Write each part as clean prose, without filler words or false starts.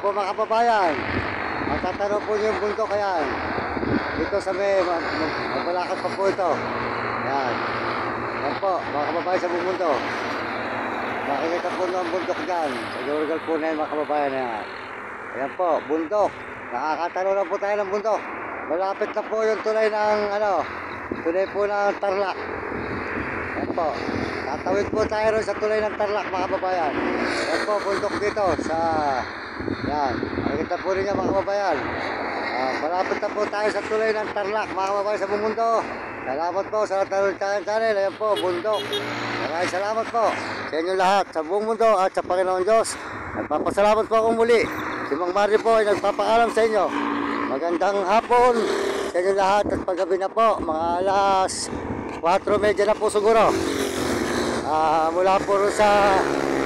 po mga kababayan. Matatanong po niyo yung bundok yan. Dito sa may mabalakas pa po ito. Yan. Yan po mga kababayan sa buong mundo. Makikita po ng bundok dyan. Sa lugar po na yun mga kababayan na yan. Yan po, bundok. Nakakatanong lang po tayo ng bundok. Malapit na po yung tulay ng tulay po ng Tarlac. Yan po. Tatawid po tayo rin sa tulay ng Tarlac mga kababayan. Yan po, bundok dito sa... Yan. Makikita po rin yan mga kababayan. Malapit na po tayo sa tulay ng Tarlac mga kababayan sa buong mundo. Salamat po sa Tarlac Channel. Ayan po, bundok. Maraming salamat po sa inyo lahat sa buong mundo at sa Panginoon Diyos. Nagpapasalamat po akong muli. Si Mang Mario po ay nagpapaalam sa inyo. Magandang hapon sa inyo lahat at paggabi na po. Mga alas 4:30 na po siguro. Mula po sa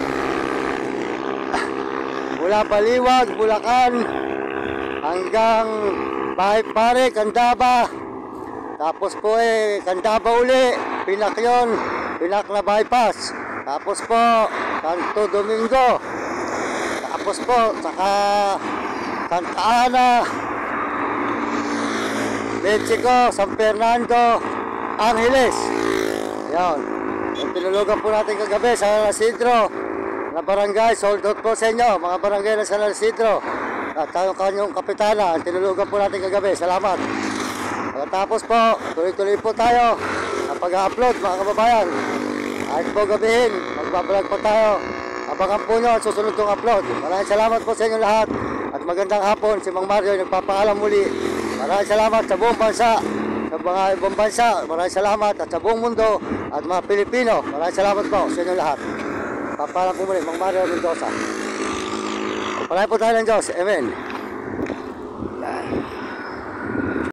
Baliwag, Bulacan hanggang Bahay Pare, Candaba. Tapos po Candaba uli, Pinakyon, Pinakna Bypass. Tapos po Santo Domingo. Tapos po saka Santa Ana, Mexico, San Fernando, Angeles. Yan. Yung tinulugan po natin kagabi sa San Isidro na barangay, sold out po sa inyo mga barangay na San Isidro at yung kanyang kapitana. Tinulugan po natin kagabi. Salamat. Pagkatapos po, tuloy-tuloy po tayo ang pag-upload mga kababayan. Kahit po gabihin, magbablog po tayo. Abangan po nyo ang susunod kong upload. Maraming salamat po sa inyo lahat at magandang hapon. Si Mang Mario nagpapaalam muli. Maraming salamat sa buong bansa, sa mga ibang bansa. Maraming salamat at sa buong mundo at mga Pilipino. Maraming salamat po sa inyo lahat. Papaalam po muli, Mang Mario Mendoza. Palayan po tayo ng Diyos. Amen.